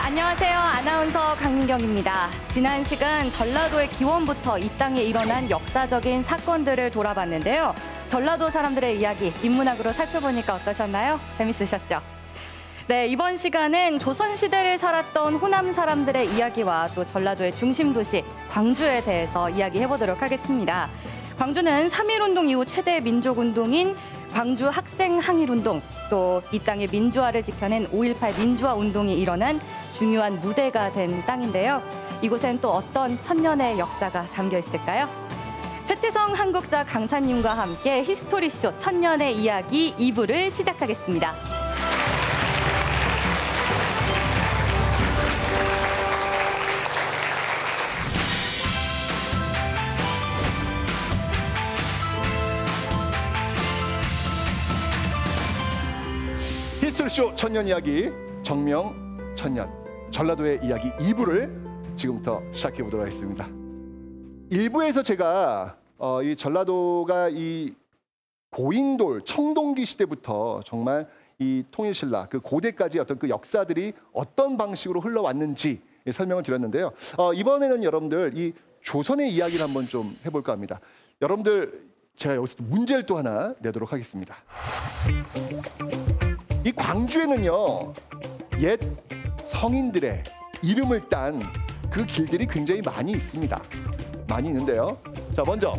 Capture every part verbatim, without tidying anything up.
안녕하세요. 아나운서 강민경입니다. 지난 시간 전라도의 기원부터 이 땅에 일어난 역사적인 사건들을 돌아봤는데요. 전라도 사람들의 이야기 인문학으로 살펴보니까 어떠셨나요? 재밌으셨죠? 네, 이번 시간은 조선시대를 살았던 호남 사람들의 이야기와 또 전라도의 중심 도시 광주에 대해서 이야기해보도록 하겠습니다. 광주는 삼일운동 이후 최대 민족운동인 광주 학생 항일운동, 또 이 땅의 민주화를 지켜낸 오일팔 민주화 운동이 일어난 중요한 무대가 된 땅인데요. 이곳엔 또 어떤 천년의 역사가 담겨 있을까요? 최태성 한국사 강사님과 함께 히스토리쇼 천년의 이야기 이 부를 시작하겠습니다. 히스토리쇼 천년 이야기 정명 천년 전라도의 이야기 이 부를 지금부터 시작해 보도록 하겠습니다. 일 부에서 제가 어, 이 전라도가 이 고인돌 청동기 시대부터 정말 이 통일신라 그 고대까지 어떤 그 역사들이 어떤 방식으로 흘러왔는지 설명을 드렸는데요. 어, 이번에는 여러분들 이 조선의 이야기를 한번 좀 해볼까 합니다. 여러분들 제가 여기서 문제를 또 하나 내도록 하겠습니다. 이 광주에는요 옛 성인들의 이름을 딴 그 길들이 굉장히 많이 있습니다. 많이 있는데요. 자, 먼저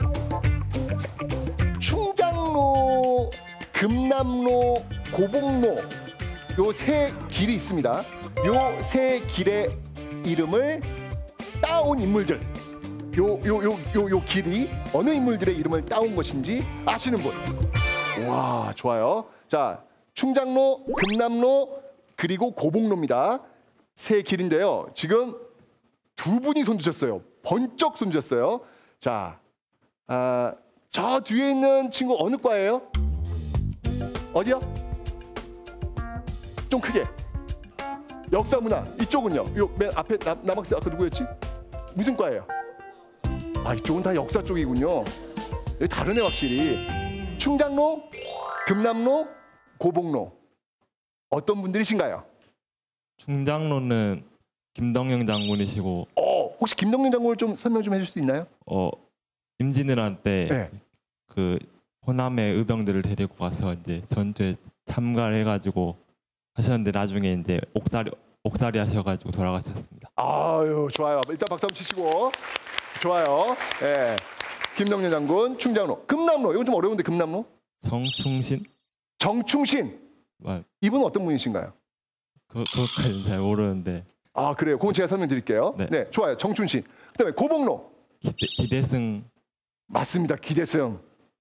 충장로, 금남로, 고봉로 요 세 길이 있습니다. 요 세 길의 이름을 따온 인물들, 요 요 요 요 요 길이 어느 인물들의 이름을 따온 것인지 아시는 분? 와, 좋아요. 자, 충장로, 금남로, 그리고 고봉로입니다. 세 길인데요. 지금 두 분이 손드셨어요. 번쩍 손드셨어요. 자, 아, 저 뒤에 있는 친구 어느 과예요? 어디요? 좀 크게. 역사문화. 이쪽은요? 요 맨 앞에 남, 남학생 아까 누구였지? 무슨 과예요? 아, 이쪽은 다 역사 쪽이군요. 여기 다르네 확실히. 충장로, 금남로, 고봉로. 어떤 분들이신가요? 충장로는 김덕령 장군이시고, 어, 혹시 김덕령 장군을 좀 설명 좀 해줄 수 있나요? 어 임진왜란 때 네. 그 호남의 의병들을 데리고 가서 이제 전투에 참가를 해가지고 하셨는데 나중에 이제 옥살이 옥살이 하셔가지고 돌아가셨습니다. 아유, 좋아요. 일단 박수 한번 치시고. 좋아요. 예. 네. 김덕령 장군, 충장로, 금남로. 이건 좀 어려운데 금남로? 정충신? 정충신. 맞. 이분은 어떤 분이신가요? 그 그것까지는 잘 모르는데. 아, 그래요. 그건 제가 설명드릴게요. 네, 네. 좋아요. 정춘신. 그다음에 고봉로. 기대, 기대승. 맞습니다. 기대승.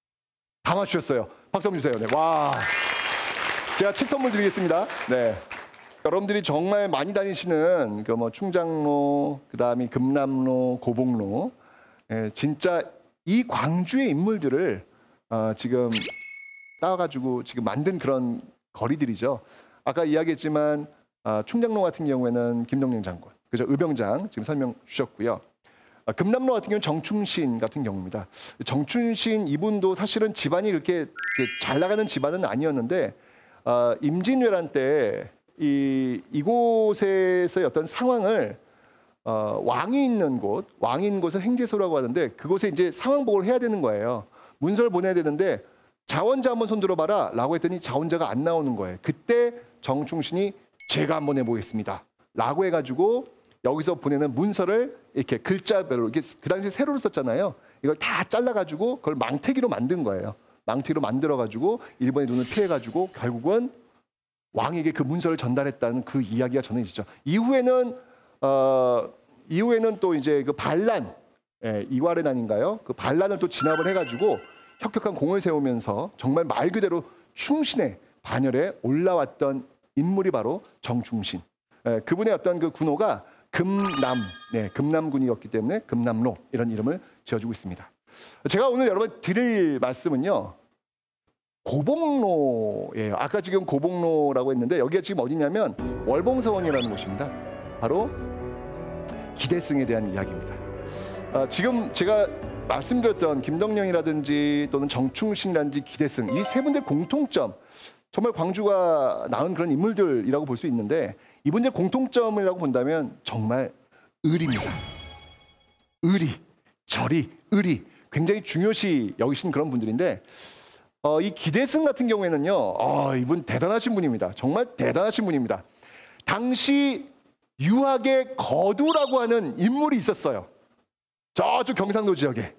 다 맞추셨어요. 박수 한번 주세요. 네, 와. 제가 책 선물 드리겠습니다. 네. 여러분들이 정말 많이 다니시는 그 뭐 충장로, 그다음에 금남로, 고봉로. 예, 진짜 이 광주의 인물들을 어, 지금 따와가지고 지금 만든 그런 거리들이죠. 아까 이야기했지만 아, 충장로 같은 경우에는 김덕령 장군, 그죠? 의병장 지금 설명 주셨고요. 아, 금남로 같은 경우는 정충신 같은 경우입니다. 정충신 이분도 사실은 집안이 이렇게, 이렇게 잘 나가는 집안은 아니었는데 아, 임진왜란 때 이, 이곳에서의 어떤 상황을 어, 왕이 있는 곳, 왕이 있는 곳을 행제소라고 하는데 그곳에 이제 상황 보고를 해야 되는 거예요. 문서를 보내야 되는데 자원자 한번 손들어봐라 라고 했더니 자원자가 안 나오는 거예요. 그때 정충신이 제가 한번 해보겠습니다 라고 해가지고 여기서 보내는 문서를 이렇게 글자별로 이렇게 그 당시에 세로로 썼잖아요. 이걸 다 잘라가지고 그걸 망태기로 만든 거예요. 망태기로 만들어가지고 일본의 눈을 피해가지고 결국은 왕에게 그 문서를 전달했다는 그 이야기가 전해지죠. 이후에는 어, 이후에는 또 이제 그 반란, 예, 이괄해난인가요? 그 반란을 또 진압을 해가지고 혁혁한 공을 세우면서 정말 말 그대로 충신의 반열에 올라왔던 인물이 바로 정충신. 예, 그분의 어떤 그 군호가 금남, 네, 금남군이었기 때문에 금남로 이런 이름을 지어주고 있습니다. 제가 오늘 여러분 드릴 말씀은요. 고봉로예요. 아까 지금 고봉로라고 했는데 여기가 지금 어디냐면 월봉서원이라는 곳입니다. 바로 기대승에 대한 이야기입니다. 아, 지금 제가 말씀드렸던 김덕령이라든지 또는 정충신이라든지 기대승 이 세 분들의 공통점 정말 광주가 낳은 그런 인물들이라고 볼 수 있는데 이분들의 공통점이라고 본다면 정말 의리입니다. 의리, 절이, 의리 굉장히 중요시 여기신 그런 분들인데 어, 이 기대승 같은 경우에는요. 어, 이분 대단하신 분입니다. 정말 대단하신 분입니다. 당시 유학의 거두라고 하는 인물이 있었어요. 저쪽 경상도 지역에.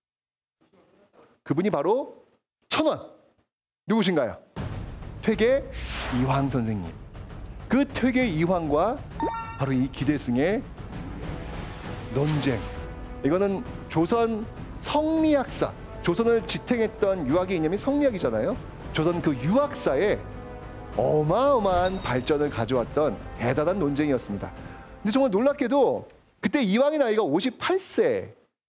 그분이 바로 천원. 누구신가요? 퇴계 이황 선생님. 그 퇴계 이황과 바로 이 기대승의 논쟁. 이거는 조선 성리학사, 조선을 지탱했던 유학의 이념이 성리학이잖아요. 조선 그 유학사에 어마어마한 발전을 가져왔던 대단한 논쟁이었습니다. 근데 정말 놀랍게도 그때 이황의 나이가 오십팔 세.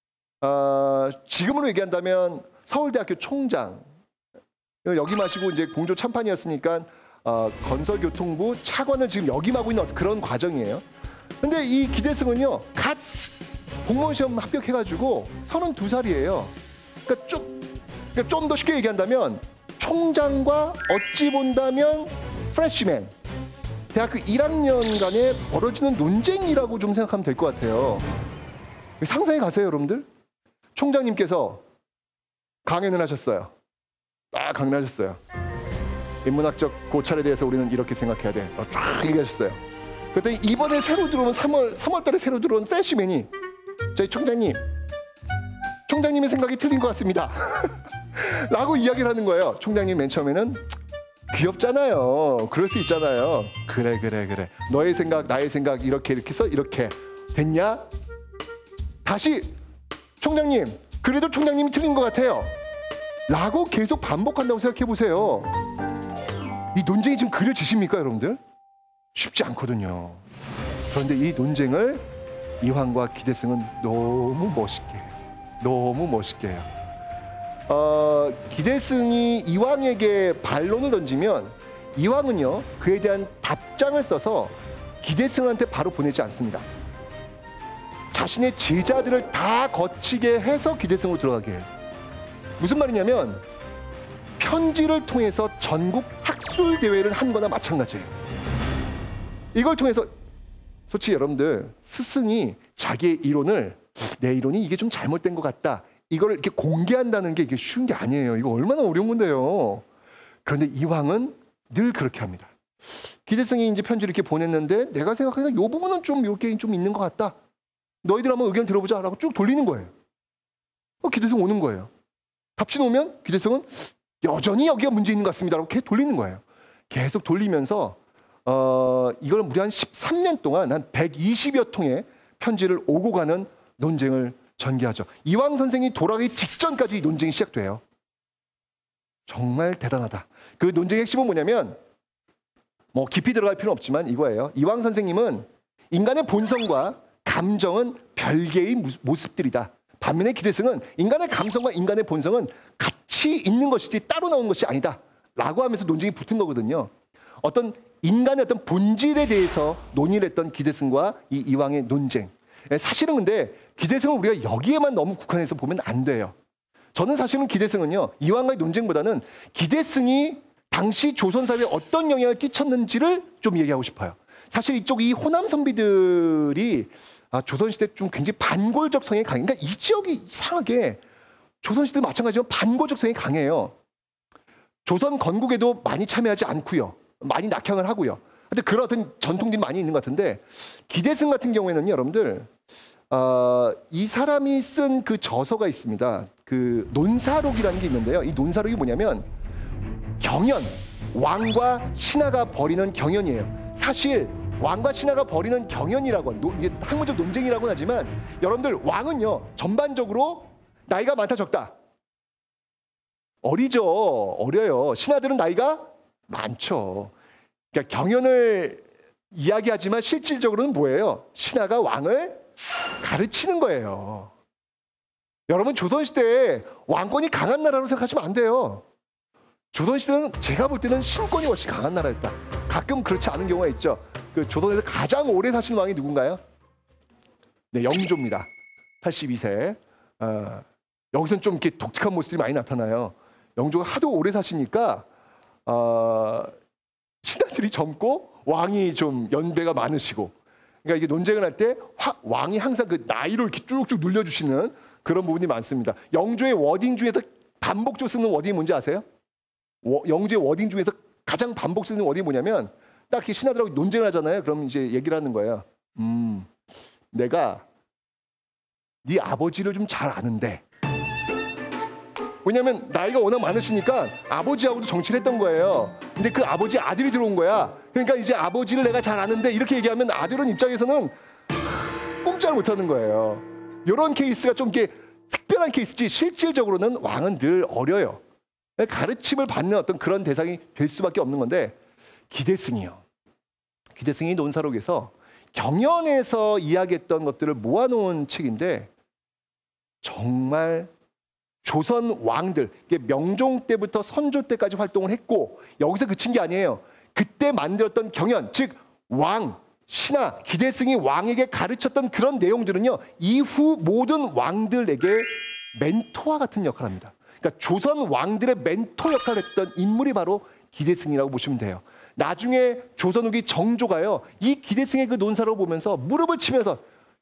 어, 지금으로 얘기한다면 서울대학교 총장. 여기 마시고 이제 공조 참판이었으니까 어, 건설교통부 차관을 지금 역임하고 있는 그런 과정이에요. 근데 이 기대승은요, 갓 공무원 시험 합격해가지고 서른두 살이에요. 그러니까 좀, 그러니까 좀 더 쉽게 얘기한다면 총장과 어찌 본다면 프레시맨, 대학교 일 학년간에 벌어지는 논쟁이라고 좀 생각하면 될 것 같아요. 상상해 가세요, 여러분들. 총장님께서 강연을 하셨어요. 딱 강연하셨어요. 인문학적 고찰에 대해서 우리는 이렇게 생각해야 돼. 쫙 얘기하셨어요. 그랬더니 이번에 새로 들어온 삼월, 삼월 달에 새로 들어온 프레시맨이 저희 총장님, 총장님의 생각이 틀린 것 같습니다. 라고 이야기를 하는 거예요. 총장님 맨 처음에는 귀엽잖아요. 그럴 수 있잖아요. 그래 그래 그래. 너의 생각, 나의 생각 이렇게 이렇게 해서 이렇게 됐냐? 다시 총장님, 그래도 총장님이 틀린 것 같아요. 라고 계속 반복한다고 생각해 보세요. 이 논쟁이 지금 그려지십니까, 여러분들? 쉽지 않거든요. 그런데 이 논쟁을 이황과 기대승은 너무 멋있게 해요. 너무 멋있게 해요. 어, 기대승이 이황에게 반론을 던지면 이황은요, 그에 대한 답장을 써서 기대승한테 바로 보내지 않습니다. 자신의 제자들을 다 거치게 해서 기대승으로 들어가게 해요. 무슨 말이냐면 편지를 통해서 전국 학술 대회를 한 거나 마찬가지예요. 이걸 통해서 솔직히 여러분들, 스승이 자기의 이론을 내 이론이 이게 좀 잘못된 것 같다, 이걸 이렇게 공개한다는 게 이게 쉬운 게 아니에요. 이거 얼마나 어려운 건데요. 그런데 이황은 늘 그렇게 합니다. 기대승이 이제 편지를 이렇게 보냈는데 내가 생각하기에 이 부분은 좀 이렇게 좀 있는 것 같다. 너희들 한번 의견 들어보자라고 쭉 돌리는 거예요. 어, 기대승 오는 거예요. 답신 오면 기대승은 여전히 여기가 문제 있는 것 같습니다라고 계속 돌리는 거예요. 계속 돌리면서 어, 이걸 무려 한 십삼 년 동안 한 백이십여 통의 편지를 오고 가는 논쟁을 전개하죠. 이황 선생이 돌아가기 직전까지 이 논쟁이 시작돼요. 정말 대단하다. 그 논쟁의 핵심은 뭐냐면 뭐 깊이 들어갈 필요는 없지만 이거예요. 이황 선생님은 인간의 본성과 감정은 별개의 모습들이다. 반면에 기대승은 인간의 감성과 인간의 본성은 같이 있는 것이지 따로 나온 것이 아니다. 라고 하면서 논쟁이 붙은 거거든요. 어떤 인간의 어떤 본질에 대해서 논의를 했던 기대승과 이 이황의 논쟁. 사실은 근데 기대승은 우리가 여기에만 너무 국한해서 보면 안 돼요. 저는 사실은 기대승은요, 이황과의 논쟁보다는 기대승이 당시 조선사회에 어떤 영향을 끼쳤는지를 좀 얘기하고 싶어요. 사실 이쪽 이 호남 선비들이 아, 조선시대 좀 굉장히 반골적 성향이 강해. 그러니까 이 지역이 이상하게 조선시대 마찬가지로 반골적 성향이 강해요. 조선 건국에도 많이 참여하지 않고요. 많이 낙향을 하고요. 근데 그런 어떤 전통들이 많이 있는 것 같은데 기대승 같은 경우에는 여러분들 어, 이 사람이 쓴 그 저서가 있습니다. 그 논사록이라는 게 있는데요. 이 논사록이 뭐냐면 경연, 왕과 신하가 벌이는 경연이에요. 사실 왕과 신하가 벌이는 경연이라고 노, 이게 학문적 논쟁이라고는 하지만 여러분들 왕은요 전반적으로 나이가 많다 적다? 어리죠. 어려요. 신하들은 나이가 많죠. 그러니까 경연을 이야기하지만 실질적으로는 뭐예요? 신하가 왕을 가르치는 거예요. 여러분 조선시대에 왕권이 강한 나라로 생각하시면 안 돼요. 조선시대는 제가 볼 때는 신권이 훨씬 강한 나라였다. 가끔 그렇지 않은 경우가 있죠. 그 조선에서 가장 오래 사신 왕이 누군가요? 네, 영조입니다. 팔십이 세. 어, 여기서는 좀 이렇게 독특한 모습들이 많이 나타나요. 영조가 하도 오래 사시니까 어, 신하들이 젊고 왕이 좀 연배가 많으시고, 그러니까 이게 논쟁을 할 때 왕이 항상 그 나이로 이렇게 쭉쭉 눌려주시는 그런 부분이 많습니다. 영조의 워딩 중에서 반복적으로 쓰는 워딩이 뭔지 아세요? 워, 영조의 워딩 중에서 가장 반복 쓰는 워딩이 뭐냐면 딱 이렇게 신하들하고 논쟁을 하잖아요. 그럼 이제 얘기를 하는 거예요. 음, 내가 네 아버지를 좀 잘 아는데. 왜냐면 나이가 워낙 많으시니까 아버지하고도 정치를 했던 거예요. 근데 그 아버지 아들이 들어온 거야. 그러니까 이제 아버지를 내가 잘 아는데 이렇게 얘기하면 아들은 입장에서는 꼼짝을 못하는 거예요. 이런 케이스가 좀 이렇게 특별한 케이스지 실질적으로는 왕은 늘 어려요. 가르침을 받는 어떤 그런 대상이 될 수밖에 없는 건데, 기대승이요. 기대승이 논사록에서 경연에서 이야기했던 것들을 모아놓은 책인데 정말 조선 왕들, 명종 때부터 선조 때까지 활동을 했고 여기서 그친 게 아니에요. 그때 만들었던 경연, 즉 왕, 신하, 기대승이 왕에게 가르쳤던 그런 내용들은요, 이후 모든 왕들에게 멘토와 같은 역할을 합니다. 그러니까 조선 왕들의 멘토 역할을 했던 인물이 바로 기대승이라고 보시면 돼요. 나중에 조선 후기 정조가요, 이 기대승의 그 논사를 보면서 무릎을 치면서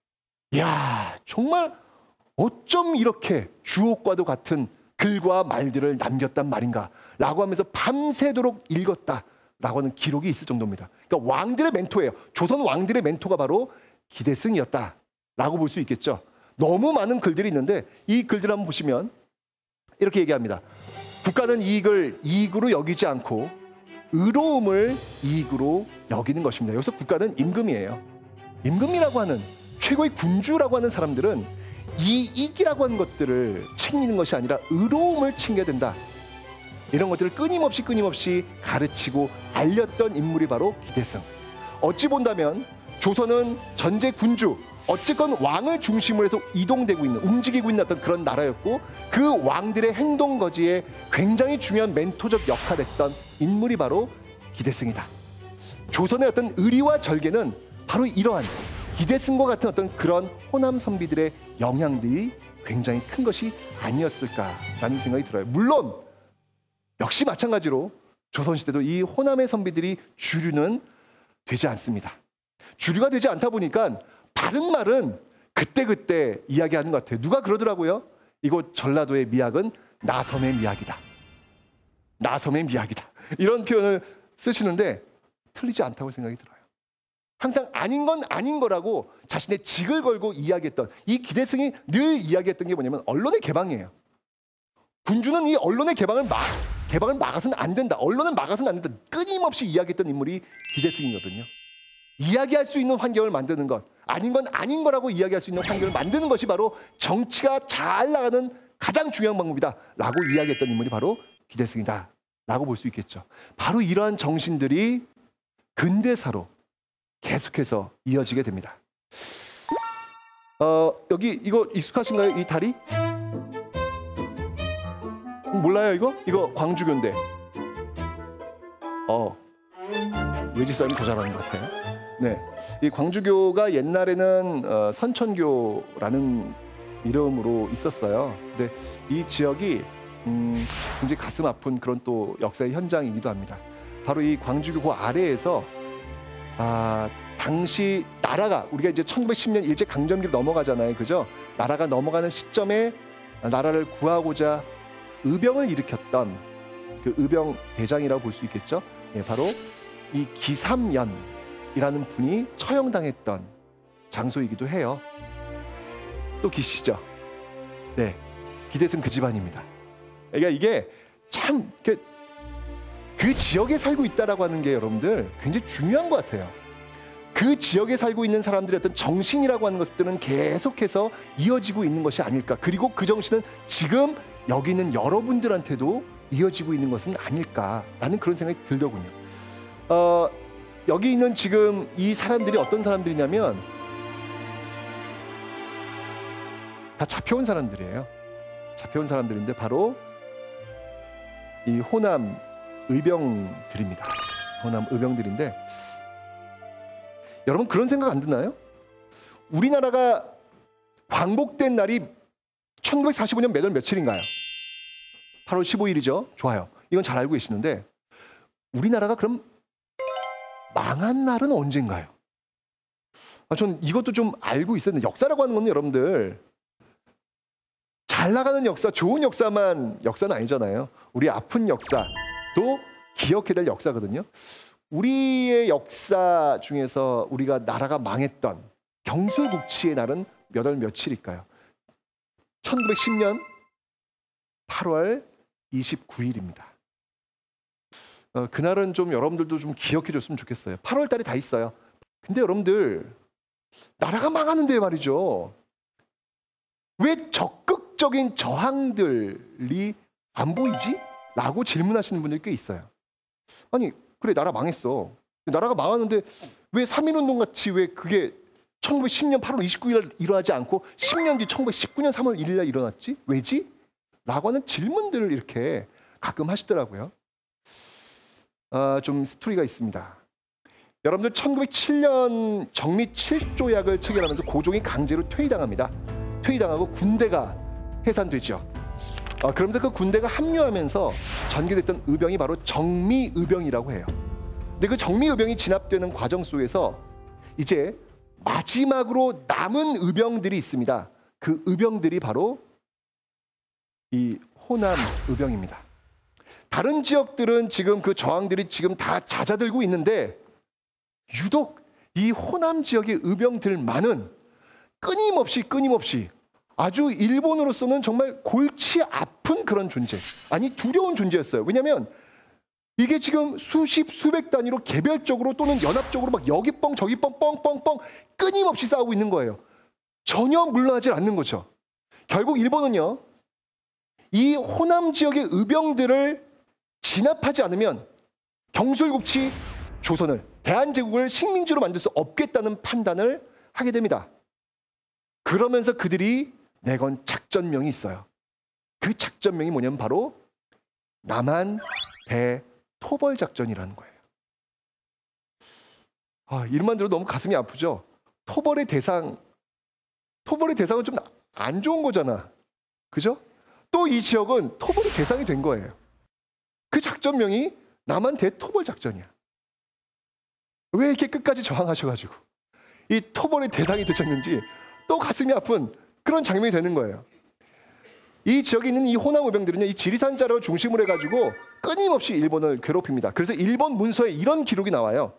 야, 정말 어쩜 이렇게 주옥과도 같은 글과 말들을 남겼단 말인가 라고 하면서 밤새도록 읽었다라고 하는 기록이 있을 정도입니다. 그러니까 왕들의 멘토예요. 조선 왕들의 멘토가 바로 기대승이었다라고 볼 수 있겠죠. 너무 많은 글들이 있는데 이 글들 한번 보시면 이렇게 얘기합니다. 국가는 이익을 이익으로 여기지 않고 의로움을 이익으로 여기는 것입니다. 여기서 국가는 임금이에요. 임금이라고 하는 최고의 군주라고 하는 사람들은 이익이라고 하는 것들을 챙기는 것이 아니라 의로움을 챙겨야 된다. 이런 것들을 끊임없이 끊임없이 가르치고 알렸던 인물이 바로 기대승. 어찌 본다면 조선은 전제 군주, 어쨌건 왕을 중심으로 해서 이동되고 있는, 움직이고 있는 어떤 그런 나라였고 그 왕들의 행동 거지에 굉장히 중요한 멘토적 역할을 했던 인물이 바로 기대승이다. 조선의 어떤 의리와 절개는 바로 이러한 기대승과 같은 어떤 그런 호남 선비들의 영향들이 굉장히 큰 것이 아니었을까라는 생각이 들어요. 물론 역시 마찬가지로 조선시대도 이 호남의 선비들이 주류는 되지 않습니다. 주류가 되지 않다 보니까 바른 말은 그때그때 이야기하는 것 같아요. 누가 그러더라고요. 이곳 전라도의 미학은 나섬의 미학이다. 나섬의 미학이다. 이런 표현을 쓰시는데 틀리지 않다고 생각이 들어요. 항상 아닌 건 아닌 거라고 자신의 직을 걸고 이야기했던 이 기대승이 늘 이야기했던 게 뭐냐면 언론의 개방이에요. 군주는 이 언론의 개방을 막 개방을 막아서는 안 된다. 언론을 막아서는 안 된다. 끊임없이 이야기했던 인물이 기대승이거든요. 이야기할 수 있는 환경을 만드는 것, 아닌 건 아닌 거라고 이야기할 수 있는 환경을 만드는 것이 바로 정치가 잘 나가는 가장 중요한 방법이다라고 이야기했던 인물이 바로 기대승이다라고 볼 수 있겠죠. 바로 이러한 정신들이 근대사로 계속해서 이어지게 됩니다. 어, 여기 이거 익숙하신가요? 이 다리? 몰라요 이거? 이거 광주교인데. 어, 외지 싸움이 더 잘하는 것 같아요. 네, 이 광주교가 옛날에는 어, 선천교라는 이름으로 있었어요. 근데 이 지역이 음, 굉장히 가슴 아픈 그런 또 역사의 현장이기도 합니다. 바로 이 광주교 그 아래에서 아, 당시 나라가 우리가 이제 천구백십 년 일제 강점기로 넘어가잖아요, 그죠? 나라가 넘어가는 시점에 나라를 구하고자 의병을 일으켰던 그 의병 대장이라고 볼 수 있겠죠. 예, 바로 이 기삼연이라는 분이 처형당했던 장소이기도 해요. 또 기시죠. 네, 기대승 그 집안입니다. 그러니까 이게 참 그, 그 지역에 살고 있다라고 하는 게 여러분들 굉장히 중요한 것 같아요. 그 지역에 살고 있는 사람들의 어떤 정신이라고 하는 것들은 계속해서 이어지고 있는 것이 아닐까. 그리고 그 정신은 지금 여기 있는 여러분들한테도 이어지고 있는 것은 아닐까라는 그런 생각이 들더군요. 어, 여기 있는 지금 이 사람들이 어떤 사람들이냐면 다 잡혀온 사람들이에요. 잡혀온 사람들인데 바로 이 호남 의병들입니다. 호남 의병들인데 여러분 그런 생각 안 드나요? 우리나라가 광복된 날이 천구백사십오 년 몇 월 며칠인가요? 팔월 십오일이죠. 좋아요. 이건 잘 알고 계시는데 우리나라가 그럼 망한 날은 언젠가요? 아, 전 이것도 좀 알고 있었는데 역사라고 하는 건 여러분들 잘 나가는 역사, 좋은 역사만 역사는 아니잖아요. 우리 아픈 역사도 기억해야 될 역사거든요. 우리의 역사 중에서 우리가 나라가 망했던 경술국치의 날은 몇 월 며칠일까요? 천구백십 년 팔월 이십구일입니다. 어, 그날은 좀 여러분들도 좀 기억해 줬으면 좋겠어요. 팔월 달에 다 있어요. 근데 여러분들 나라가 망하는데 말이죠. 왜 적극적인 저항들이 안 보이지? 라고 질문하시는 분들이 꽤 있어요. 아니 그래 나라 망했어. 나라가 망하는데 왜 삼일운동 같이 왜 그게 천구백십 년 팔월 이십구일 일어나지 않고 십 년 뒤 천구백십구 년 삼월 일일 일어났지? 왜지? 라고 하는 질문들을 이렇게 가끔 하시더라고요. 아, 좀 스토리가 있습니다. 여러분들 천구백칠 년 정미 칠 조약을 체결하면서 고종이 강제로 퇴위당합니다. 퇴위당하고 군대가 해산되죠. 아, 그러면서 그 군대가 합류하면서 전개됐던 의병이 바로 정미의병이라고 해요. 근데 그 정미의병이 진압되는 과정 속에서 이제 마지막으로 남은 의병들이 있습니다. 그 의병들이 바로 이 호남 의병입니다. 다른 지역들은 지금 그 저항들이 지금 다 잦아들고 있는데 유독 이 호남 지역의 의병들만은 끊임없이 끊임없이 아주 일본으로서는 정말 골치 아픈 그런 존재, 아니 두려운 존재였어요. 왜냐하면 이게 지금 수십 수백 단위로 개별적으로 또는 연합적으로 막 여기 뻥 저기 뻥 뻥뻥뻥 끊임없이 싸우고 있는 거예요. 전혀 물러나질 않는 거죠. 결국 일본은요, 이 호남 지역의 의병들을 진압하지 않으면 경술국치 조선을, 대한제국을 식민지로 만들 수 없겠다는 판단을 하게 됩니다. 그러면서 그들이 내건 작전명이 있어요. 그 작전명이 뭐냐면 바로 남한 대토벌 작전이라는 거예요. 아, 이름만 들어도 너무 가슴이 아프죠? 토벌의 대상, 토벌의 대상은 좀 안 좋은 거잖아. 그죠? 또 이 지역은 토벌의 대상이 된 거예요. 그 작전명이 남한 대토벌 작전이야. 왜 이렇게 끝까지 저항하셔가지고 이 토벌의 대상이 되셨는지 또 가슴이 아픈 그런 장면이 되는 거예요. 이 지역에 있는 이 호남 의병들은요, 이 지리산 자락을 중심으로 해가지고 끊임없이 일본을 괴롭힙니다. 그래서 일본 문서에 이런 기록이 나와요.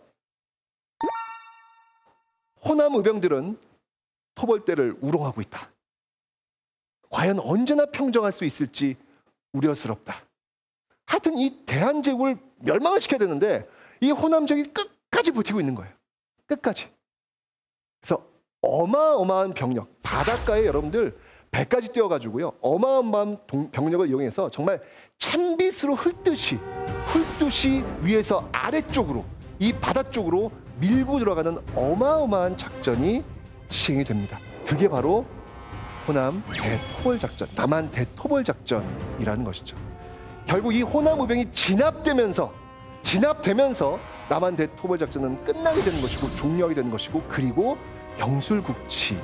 호남 의병들은 토벌대를 우롱하고 있다. 과연 언제나 평정할 수 있을지 우려스럽다. 하여튼 이 대한제국을 멸망을 시켜야 되는데 이 호남 지역이 끝까지 버티고 있는 거예요. 끝까지. 그래서 어마어마한 병력, 바닷가에 여러분들 배까지 띄워가지고요, 어마어마한 동, 병력을 이용해서 정말 찬빗으로 훑듯이 훑듯이 위에서 아래쪽으로 이 바다 쪽으로 밀고 들어가는 어마어마한 작전이 시행이 됩니다. 그게 바로 호남 대토벌 작전, 남한 대토벌 작전이라는 것이죠. 결국 이 호남 의병이 진압되면서 진압되면서 남한 대토벌 작전은 끝나게 되는 것이고 종료하게 되는 것이고, 그리고 경술국치로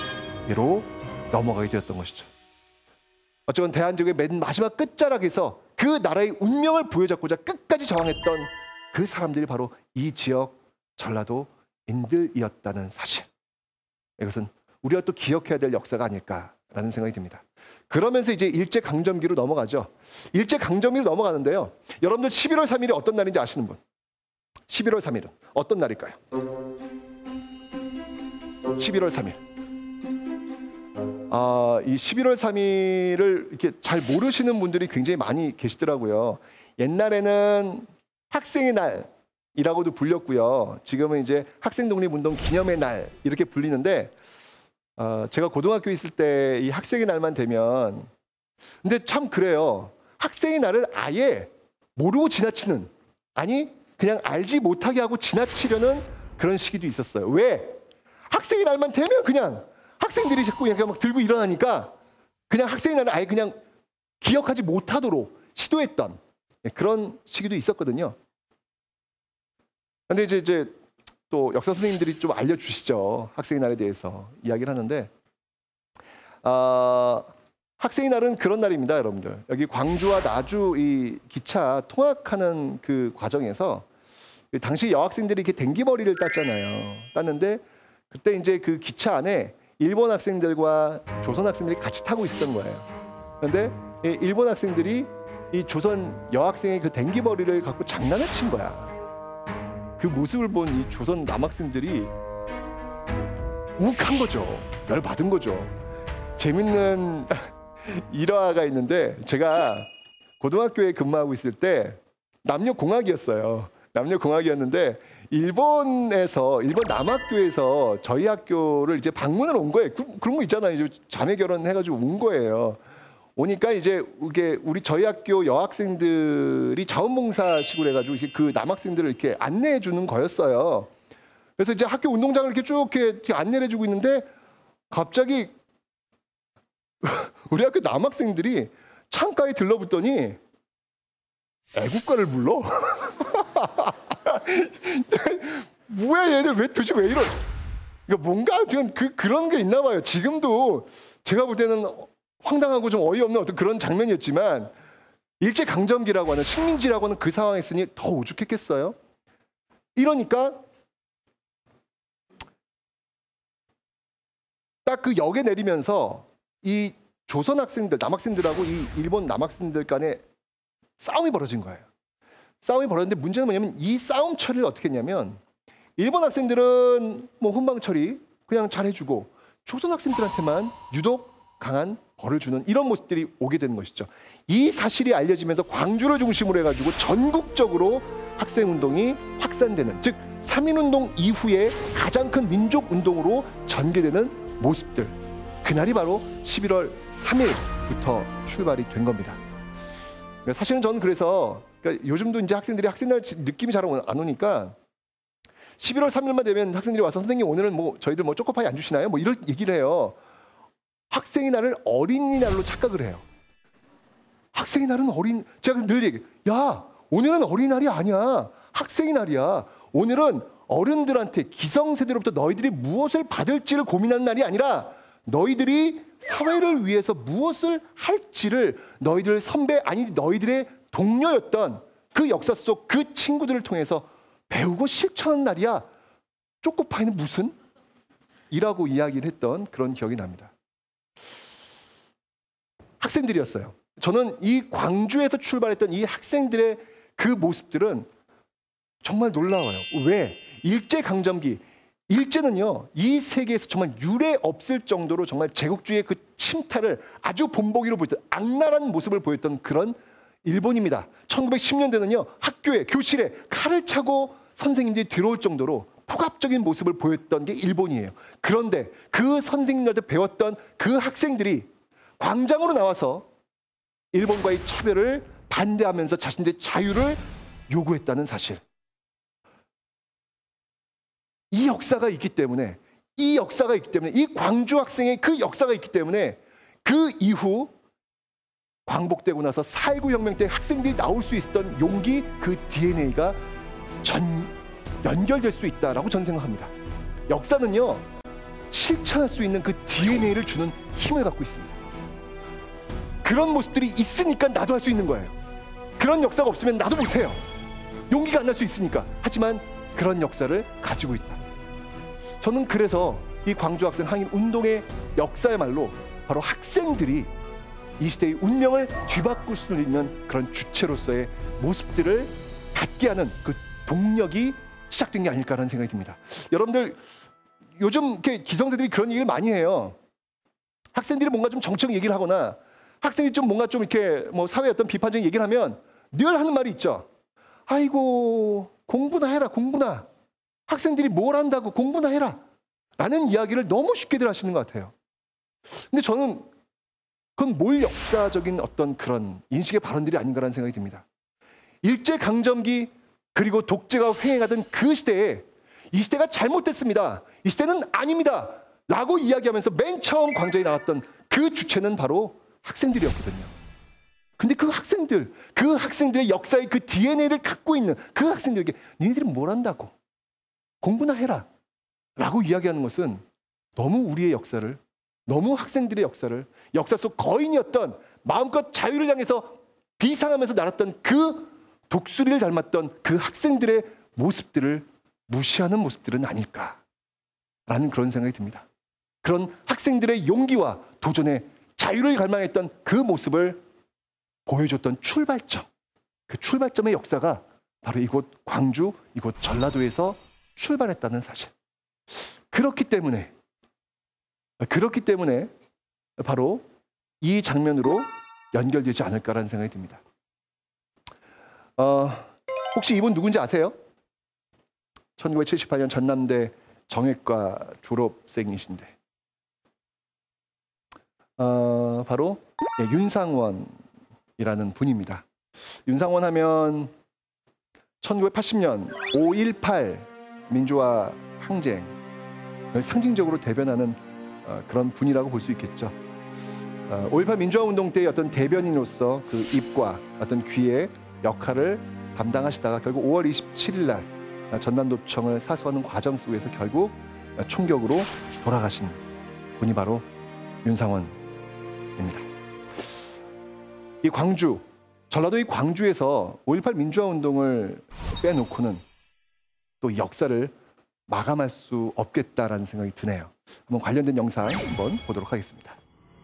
넘어가게 되었던 것이죠. 어쩌면 대한제국의 맨 마지막 끝자락에서 그 나라의 운명을 부여잡고자 끝까지 저항했던 그 사람들이 바로 이 지역 전라도인들이었다는 사실. 이것은 우리가 또 기억해야 될 역사가 아닐까라는 생각이 듭니다. 그러면서 이제 일제강점기로 넘어가죠. 일제강점기로 넘어가는데요, 여러분들 십일월 삼일이 어떤 날인지 아시는 분? 십일월 삼일은 어떤 날일까요? 십일월 삼일. 아, 이 십일월 삼일을 이렇게 잘 모르시는 분들이 굉장히 많이 계시더라고요. 옛날에는 학생의 날이라고도 불렸고요. 지금은 이제 학생 독립운동 기념의 날 이렇게 불리는데, 어, 제가 고등학교 있을 때 이 학생의 날만 되면, 근데 참 그래요. 학생의 날을 아예 모르고 지나치는, 아니 그냥 알지 못하게 하고 지나치려는 그런 시기도 있었어요. 왜? 학생의 날만 되면 그냥 학생들이 자꾸 그냥 막 들고 일어나니까 그냥 학생의 날을 아예 그냥 기억하지 못하도록 시도했던 그런 시기도 있었거든요. 근데 이제 이제 또 역사 선생님들이 좀 알려주시죠. 학생의 날에 대해서 이야기를 하는데, 어, 학생의 날은 그런 날입니다, 여러분들. 여기 광주와 나주 이 기차 통학하는 그 과정에서 당시 여학생들이 이렇게 댕기머리를 땄잖아요. 땄는데 그때 이제 그 기차 안에 일본 학생들과 조선 학생들이 같이 타고 있었던 거예요. 그런데 이 일본 학생들이 이 조선 여학생의 그 댕기머리를 갖고 장난을 친 거야. 그 모습을 본 이 조선 남학생들이 욱한 거죠. 열받은 거죠. 재밌는 일화가 있는데 제가 고등학교에 근무하고 있을 때 남녀공학이었어요. 남녀공학이었는데 일본에서 일본 남학교에서 저희 학교를 이제 방문을 온 거예요. 그, 그런 거 있잖아요. 자매 결혼해가지고 온 거예요. 오니까 이제 이게 우리 저희 학교 여학생들이 자원봉사식으로 해가지고 그 남학생들을 이렇게 안내해 주는 거였어요. 그래서 이제 학교 운동장을 이렇게 쭉 이렇게 안내를 해주고 있는데 갑자기 우리 학교 남학생들이 창가에 들러붙더니 애국가를 불러. 뭐야 얘들 왜 도대체 왜 이런? 그러니까 뭔가 지금 그 그런 게 있나 봐요. 지금도 제가 볼 때는 황당하고 좀 어이없는 어떤 그런 장면이었지만 일제 강점기라고 하는 식민지라고 하는 그 상황에 있으니 더 오죽했겠어요. 이러니까 딱 그 역에 내리면서 이 조선 학생들, 남학생들하고 이 일본 남학생들 간에 싸움이 벌어진 거예요. 싸움이 벌어졌는데 문제는 뭐냐면 이 싸움 처리를 어떻게 했냐면 일본 학생들은 뭐 훈방 처리 그냥 잘해주고 조선 학생들한테만 유독 강한 벌을 주는 이런 모습들이 오게 되는 것이죠. 이 사실이 알려지면서 광주를 중심으로 해가지고 전국적으로 학생운동이 확산되는, 즉 삼인운동 이후에 가장 큰 민족운동으로 전개되는 모습들, 그날이 바로 십일월 삼일부터 출발이 된 겁니다. 사실은 저는 그래서 그러니까 요즘도 이제 학생들이 학생날 느낌이 잘 안 오니까 십일월 삼일만 되면 학생들이 와서 선생님 오늘은 뭐 저희들 뭐 초코파이 안 주시나요? 뭐 이런 얘기를 해요. 학생의 날을 어린이날로 착각을 해요. 학생의 날은 어린, 제가 늘 얘기해요. 야, 오늘은 어린이날이 아니야. 학생의 날이야. 오늘은 어른들한테 기성세대로부터 너희들이 무엇을 받을지를 고민하는 날이 아니라 너희들이 사회를 위해서 무엇을 할지를 너희들 선배 아니 너희들의 동료였던 그 역사 속 그 친구들을 통해서 배우고 실천하는 날이야. 초코파이는 무슨? 이라고 이야기를 했던 그런 기억이 납니다. 학생들이었어요. 저는 이 광주에서 출발했던 이 학생들의 그 모습들은 정말 놀라워요. 왜? 일제강점기, 일제는요 이 세계에서 정말 유례 없을 정도로 정말 제국주의의 그 침탈을 아주 본보기로 보였던 악랄한 모습을 보였던 그런 일본입니다. 천구백십 년대는요 학교에 교실에 칼을 차고 선생님들이 들어올 정도로 폭압적인 모습을 보였던 게 일본이에요. 그런데 그 선생님들한테 배웠던 그 학생들이 광장으로 나와서 일본과의 차별을 반대하면서 자신들의 자유를 요구했다는 사실. 이 역사가 있기 때문에 이 역사가 있기 때문에 이 광주 학생의 그 역사가 있기 때문에 그 이후 광복되고 나서 사일구 혁명 때 학생들이 나올 수 있었던 용기, 그 디엔에이가 전 연결될 수 있다라고 저는 생각합니다. 역사는요 실천할 수 있는 그 디엔에이를 주는 힘을 갖고 있습니다. 그런 모습들이 있으니까 나도 할 수 있는 거예요. 그런 역사가 없으면 나도 못해요. 용기가 안 날 수 있으니까. 하지만 그런 역사를 가지고 있다. 저는 그래서 이 광주 학생 항일 운동의 역사야말로 바로 학생들이 이 시대의 운명을 뒤바꿀 수 있는 그런 주체로서의 모습들을 갖게 하는 그 동력이 시작된 게 아닐까라는 생각이 듭니다. 여러분들 요즘 이렇게 기성세들이 그런 얘기를 많이 해요. 학생들이 뭔가 좀 정책 얘기를 하거나 학생이 좀 뭔가 좀 이렇게 뭐 사회의 어떤 비판적인 얘기를 하면 늘 하는 말이 있죠. 아이고 공부나 해라 공부나. 학생들이 뭘 한다고 공부나 해라 라는 이야기를 너무 쉽게들 하시는 것 같아요. 근데 저는 그건 몰 역사적인 어떤 그런 인식의 발언들이 아닌가라는 생각이 듭니다. 일제강점기 그리고 독재가 횡행하던 그 시대에 이 시대가 잘못됐습니다. 이 시대는 아닙니다. 라고 이야기하면서 맨 처음 광장에 나왔던 그 주체는 바로 학생들이었거든요. 근데 그 학생들, 그 학생들의 역사의 그 디엔에이를 갖고 있는 그 학생들에게 니네들은 뭘 한다고? 공부나 해라. 라고 이야기하는 것은 너무 우리의 역사를 너무 학생들의 역사를, 역사 속 거인이었던, 마음껏 자유를 향해서 비상하면서 날았던 그 독수리를 닮았던 그 학생들의 모습들을 무시하는 모습들은 아닐까라는 그런 생각이 듭니다. 그런 학생들의 용기와 도전에 자유를 갈망했던 그 모습을 보여줬던 출발점, 그 출발점의 역사가 바로 이곳 광주, 이곳 전라도에서 출발했다는 사실. 그렇기 때문에 그렇기 때문에 바로 이 장면으로 연결되지 않을까라는 생각이 듭니다. 어, 혹시 이분 누군지 아세요? 천구백칠십팔 년 전남대 정외과 졸업생이신데 어, 바로 예, 윤상원이라는 분입니다. 윤상원 하면 천구백팔십 년 오일팔 민주화 항쟁을 상징적으로 대변하는 어, 그런 분이라고 볼 수 있겠죠. 어, 오일팔 민주화 운동 때의 어떤 대변인으로서 그 입과 어떤 귀의 역할을 담당하시다가 결국 오월 이십칠일 날 전남도청을 사수하는 과정 속에서 결국 총격으로 돌아가신 분이 바로 윤상원입니다. 이 광주, 전라도 이 광주에서 오일팔 민주화 운동을 빼놓고는 또 역사를 마감할 수 없겠다라는 생각이 드네요. 한번 관련된 영상 한번 보도록 하겠습니다.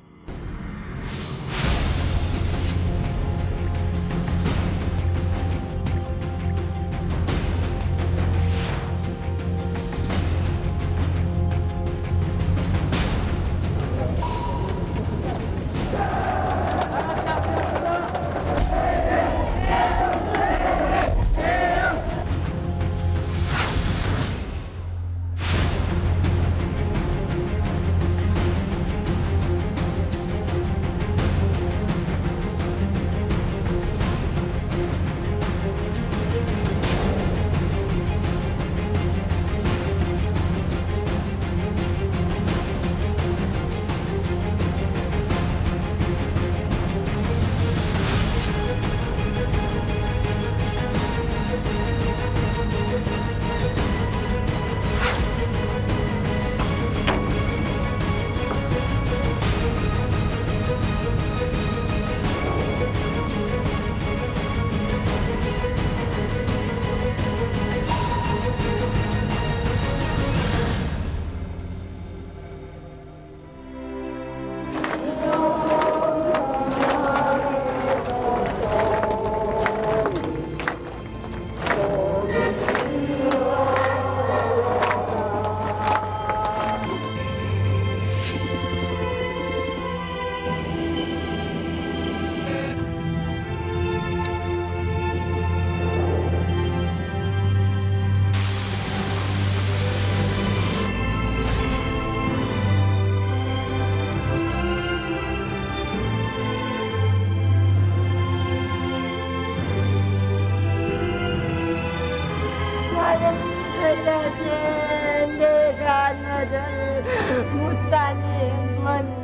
살려줘 내가 너를 묻다니 뭐니.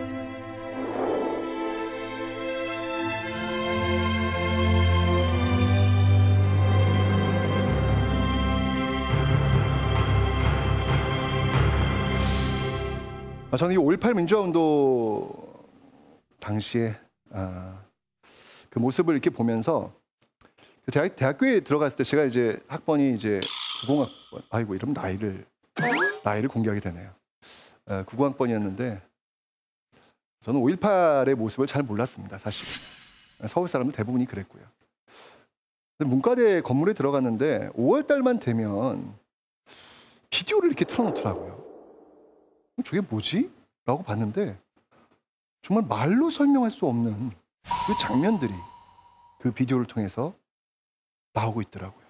아, 저는 이 오일팔 민주화 운동 당시에 아, 그 모습을 이렇게 보면서 대학, 대학교에 들어갔을 때 제가 이제 학번이 이제 구공학번, 아이고 이러면 나이를 나이를 공개하게 되네요. 아, 구공학번이었는데 저는 오일팔의 모습을 잘 몰랐습니다, 사실. 서울 사람들 대부분이 그랬고요. 근데 문과대 건물에 들어갔는데 오월 달만 되면 비디오를 이렇게 틀어놓더라고요. 저게 뭐지? 라고 봤는데 정말 말로 설명할 수 없는 그 장면들이 그 비디오를 통해서 나오고 있더라고요.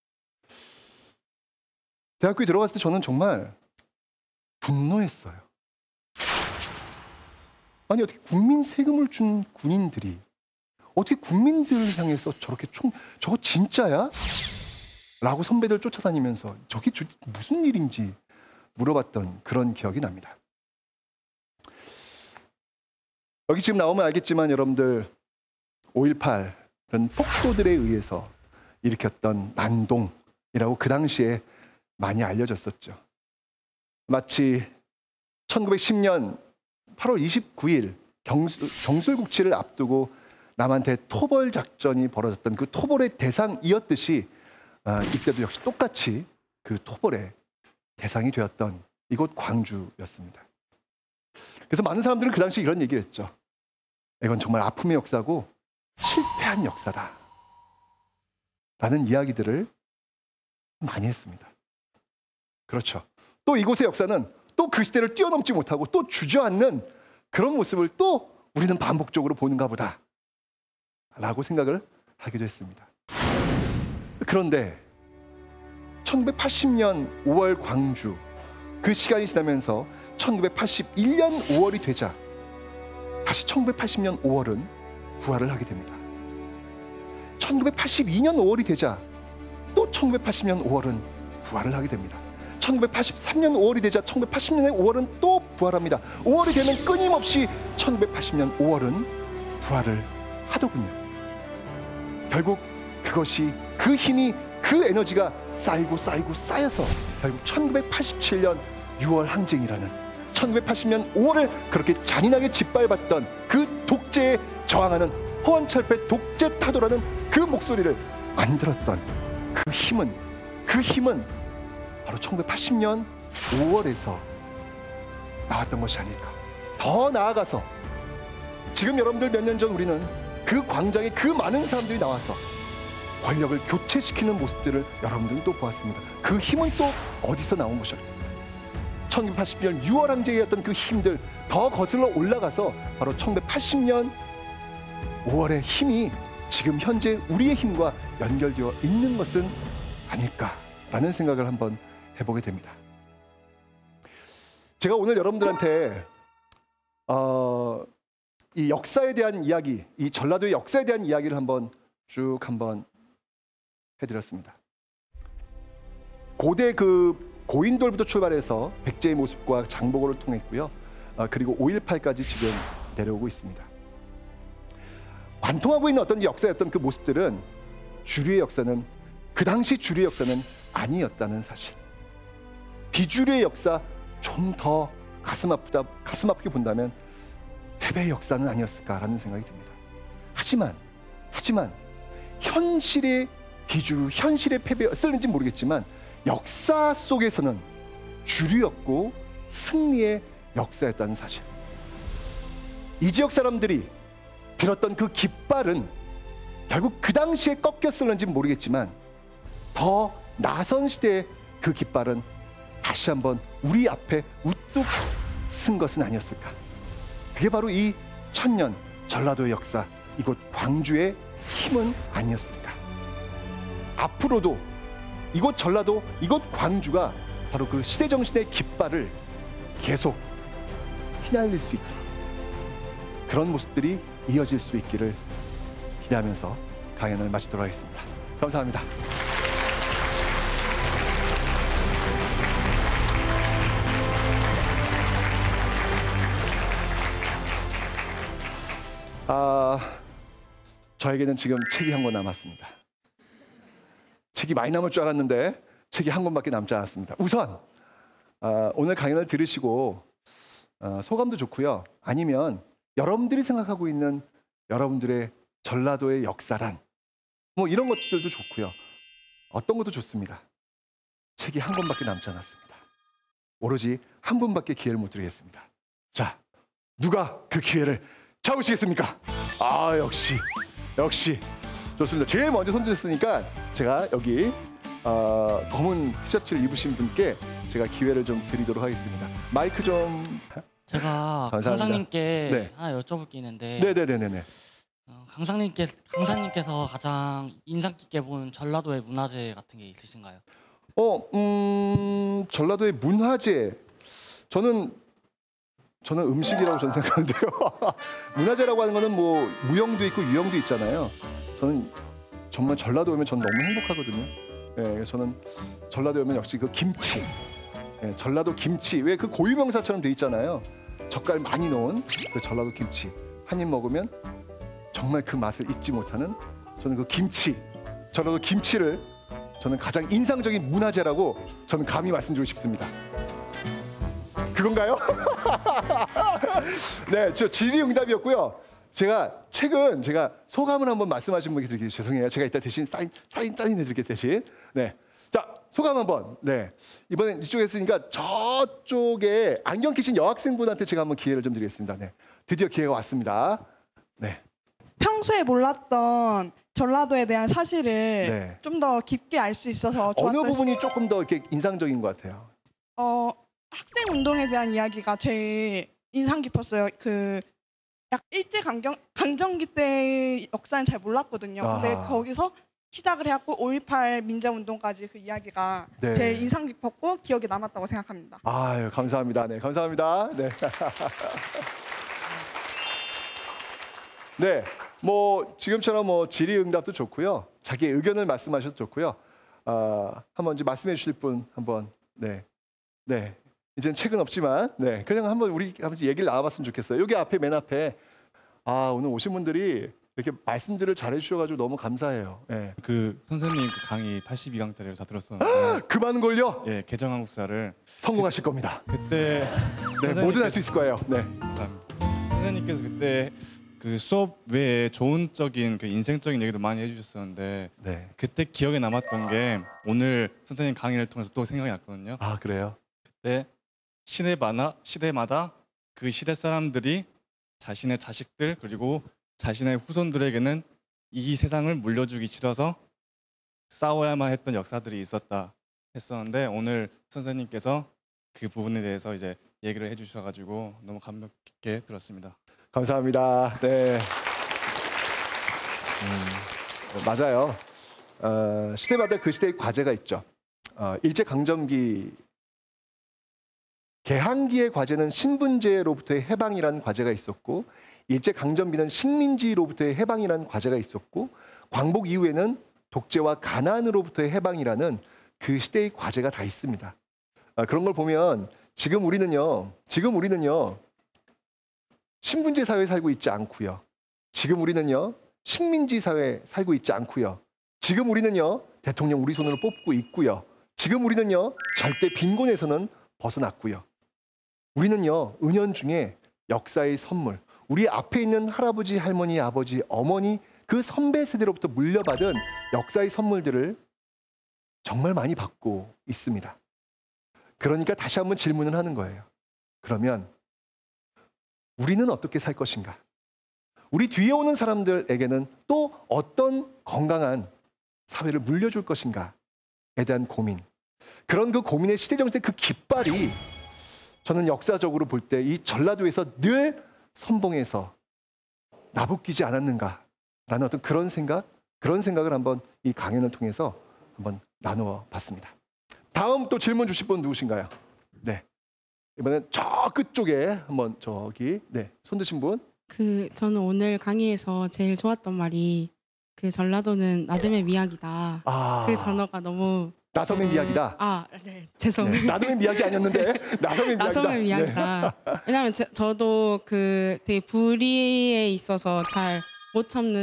대학교에 들어갔을 때 저는 정말 분노했어요. 아니 어떻게 국민 세금을 준 군인들이 어떻게 국민들을 향해서 저렇게 총 저거 진짜야? 라고 선배들 쫓아다니면서 저게 무슨 일인지 물어봤던 그런 기억이 납니다. 여기 지금 나오면 알겠지만 여러분들 오일팔은 폭도들에 의해서 일으켰던 난동이라고 그 당시에 많이 알려졌었죠. 마치 천구백십 년 팔월 이십구일 경술, 경술국치를 앞두고 남한테 토벌 작전이 벌어졌던 그 토벌의 대상이었듯이 아, 이때도 역시 똑같이 그 토벌의 대상이 되었던 이곳 광주였습니다. 그래서 많은 사람들은 그 당시 이런 얘기를 했죠. 이건 정말 아픔의 역사고 실패한 역사다 라는 이야기들을 많이 했습니다. 그렇죠. 또 이곳의 역사는 또 그 시대를 뛰어넘지 못하고 또 주저앉는 그런 모습을 또 우리는 반복적으로 보는가 보다 라고 생각을 하기도 했습니다. 그런데 천구백팔십년 오월 광주, 그 시간이 지나면서 천구백팔십일년 오월이 되자 다시 천구백팔십년 오월은 부활을 하게 됩니다. 천구백팔십이년 오월이 되자 또 천구백팔십년 오월은 부활을 하게 됩니다. 천구백팔십삼년 오월이 되자 천구백팔십년의 오월은 또 부활합니다. 오월이 되면 끊임없이 천구백팔십년 오월은 부활을 하더군요. 결국 그것이, 그 힘이, 그 에너지가 쌓이고 쌓이고 쌓여서 결국 천구백팔십칠년 유월 항쟁이라는, 천구백팔십년 오월을 그렇게 잔인하게 짓밟았던 그 독재에 저항하는 호원철폐 독재 타도라는 그 목소리를 만들었던 그 힘은, 그 힘은 바로 천구백팔십년 오월에서 나왔던 것이 아닐까. 더 나아가서 지금 여러분들 몇 년 전 우리는 그 광장에 그 많은 사람들이 나와서 권력을 교체시키는 모습들을 여러분들은 또 보았습니다. 그 힘은 또 어디서 나온 것일까? 천구백팔십년 유월 항쟁이었던 그 힘들 더 거슬러 올라가서 바로 천구백팔십년 오월의 힘이 지금 현재 우리의 힘과 연결되어 있는 것은 아닐까라는 생각을 한번 해보게 됩니다. 제가 오늘 여러분들한테 어, 이 역사에 대한 이야기, 이 전라도의 역사에 대한 이야기를 한번 쭉 한번 해드렸습니다. 고대 그 고인돌부터 출발해서 백제의 모습과 장보고를 통했고요. 어, 그리고 오일팔까지 지금 내려오고 있습니다. 관통하고 있는 어떤 역사였던 그 모습들은 주류의 역사는, 그 당시 주류의 역사는 아니었다는 사실. 비주류의 역사, 좀 더 가슴 아프다, 가슴 아프게 본다면 패배의 역사는 아니었을까라는 생각이 듭니다. 하지만, 하지만 현실의 비주류, 현실의 패배였을는지 모르겠지만 역사 속에서는 주류였고 승리의 역사였다는 사실. 이 지역 사람들이 들었던 그 깃발은 결국 그 당시에 꺾였을는지 모르겠지만 더 나선 시대의 그 깃발은 다시 한번 우리 앞에 우뚝 쓴 것은 아니었을까. 그게 바로 이 천년 전라도의 역사, 이곳 광주의 힘은 아니었을까. 앞으로도 이곳 전라도, 이곳 광주가 바로 그 시대정신의 깃발을 계속 휘날릴 수 있도록, 그런 모습들이 이어질 수 있기를 기대하면서 강연을 마치도록 하겠습니다. 감사합니다. 아, 저에게는 지금 책이 한 권 남았습니다. 책이 많이 남을 줄 알았는데 책이 한 권밖에 남지 않았습니다. 우선 아, 오늘 강연을 들으시고 아, 소감도 좋고요. 아니면 여러분들이 생각하고 있는 여러분들의 전라도의 역사란 뭐 이런 것들도 좋고요. 어떤 것도 좋습니다. 책이 한 권밖에 남지 않았습니다. 오로지 한 분밖에 기회를 못 드리겠습니다. 자, 누가 그 기회를 잡으시겠습니까? 아, 역시 역시 좋습니다. 제일 먼저 손드셨으니까 제가 여기 어, 검은 티셔츠를 입으신 분께 제가 기회를 좀 드리도록 하겠습니다. 마이크 좀. 제가 감사합니다. 강사님께 네. 하나 여쭤볼 게 있는데, 네네네네. 어, 강사님께 강사님께서 가장 인상 깊게 본 전라도의 문화재 같은 게 있으신가요? 어, 음, 전라도의 문화재. 저는 저는 음식이라고 저는 생각하는데요. 문화재라고 하는 거는 뭐 무형도 있고 유형도 있잖아요. 저는 정말 전라도 오면 저는 너무 행복하거든요. 예, 저는 전라도 오면 역시 그 김치, 예, 전라도 김치, 왜 그 고유명사처럼 돼 있잖아요. 젓갈 많이 넣은 그 전라도 김치 한 입 먹으면 정말 그 맛을 잊지 못하는, 저는 그 김치, 전라도 김치를 저는 가장 인상적인 문화재라고 저는 감히 말씀드리고 싶습니다. 그건가요? 네, 저 질의응답이었고요. 제가 책은 제가 소감을 한번 말씀하신 분께 드리기 죄송해요. 제가 이따 대신 사인 사인 사인 해드릴게요 대신. 네, 자 소감 한번. 네, 이번엔 이쪽에 있으니까 저쪽에 안경 끼신 여학생분한테 제가 한번 기회를 좀 드리겠습니다. 네, 드디어 기회가 왔습니다. 네, 평소에 몰랐던 전라도에 대한 사실을 네. 좀 더 깊게 알 수 있어서 어느 좋았던 부분이 조금 더 이렇게 인상적인 것 같아요. 어, 학생 운동에 대한 이야기가 제일 인상 깊었어요. 그 약 일제 강경 강점기 때의 역사는 잘 몰랐거든요. 근데 아하. 거기서 시작을 해갖고 오일팔 민족 운동까지 그 이야기가 네. 제일 인상 깊었고 기억에 남았다고 생각합니다. 아유, 감사합니다. 네, 감사합니다. 네. 네, 뭐 지금처럼 뭐 질의응답도 좋고요. 자기 의견을 말씀하셔도 좋고요. 어, 한번 이제 말씀해 주실 분 한번 네, 네. 이제는 책은 없지만 네, 그냥 한번 우리 한번 얘기를 나와봤으면 좋겠어요. 여기 앞에 맨 앞에 아 오늘 오신 분들이 이렇게 말씀들을 잘해 주셔가지고 너무 감사해요. 네. 그 선생님 그 강의 팔십이 강짜리를 다 들었었는데 그 많은 걸요? 예 개정한국사를 성공하실 겁니다. 그때 네, 뭐든 할 수 있을 거예요. 네. 감사합니다. 선생님께서 그때 그 수업 외에 좋은적인 그 인생적인 얘기도 많이 해주셨었는데 네. 그때 기억에 남았던 게 오늘 선생님 강의를 통해서 또 생각이 났거든요. 아 그래요? 그때 시대마다 시대마다 그 시대 사람들이 자신의 자식들 그리고 자신의 후손들에게는 이 세상을 물려주기 싫어서 싸워야만 했던 역사들이 있었다 했었는데 오늘 선생님께서 그 부분에 대해서 이제 얘기를 해주셔가지고 너무 감명 깊게 들었습니다. 감사합니다. 네. 음, 맞아요. 어, 시대마다 그 시대의 과제가 있죠. 어, 일제 강점기 개항기의 과제는 신분제로부터의 해방이라는 과제가 있었고 일제 강점기는 식민지로부터의 해방이라는 과제가 있었고 광복 이후에는 독재와 가난으로부터의 해방이라는 그 시대의 과제가 다 있습니다. 어, 그런 걸 보면 지금 우리는요. 지금 우리는요. 신분제 사회에 살고 있지 않고요. 지금 우리는요. 식민지 사회에 살고 있지 않고요. 지금 우리는요. 대통령 우리 손으로 뽑고 있고요. 지금 우리는요. 절대 빈곤에서는 벗어났고요. 우리는요. 은연중에 역사의 선물, 우리 앞에 있는 할아버지, 할머니, 아버지, 어머니 그 선배 세대로부터 물려받은 역사의 선물들을 정말 많이 받고 있습니다. 그러니까 다시 한번 질문을 하는 거예요. 그러면 우리는 어떻게 살 것인가? 우리 뒤에 오는 사람들에게는 또 어떤 건강한 사회를 물려줄 것인가에 대한 고민. 그런 그 고민의 시대정신의 그 깃발이 저는 역사적으로 볼 때 이 전라도에서 늘 선봉에서 나부끼지 않았는가라는 어떤 그런 생각, 그런 생각을 한번 이 강연을 통해서 한번 나누어 봤습니다. 다음 또 질문 주실 분 누구신가요? 네. 이번엔 저 끝쪽에 한번 저기 네, 손 드신 분. 그 저는 오늘 강의에서 제일 좋았던 말이 그 전라도는 나름의 미학이다. 아, 그 단어가 너무 나섬의 이야기다. 아, 네. 죄송해요. 네, 나섬의 이야기 아니었는데 나섬의 이야기다. 나섬의 미학이다. 왜냐면 제, 저도 그 되게 불의에 있어서 잘 못 참는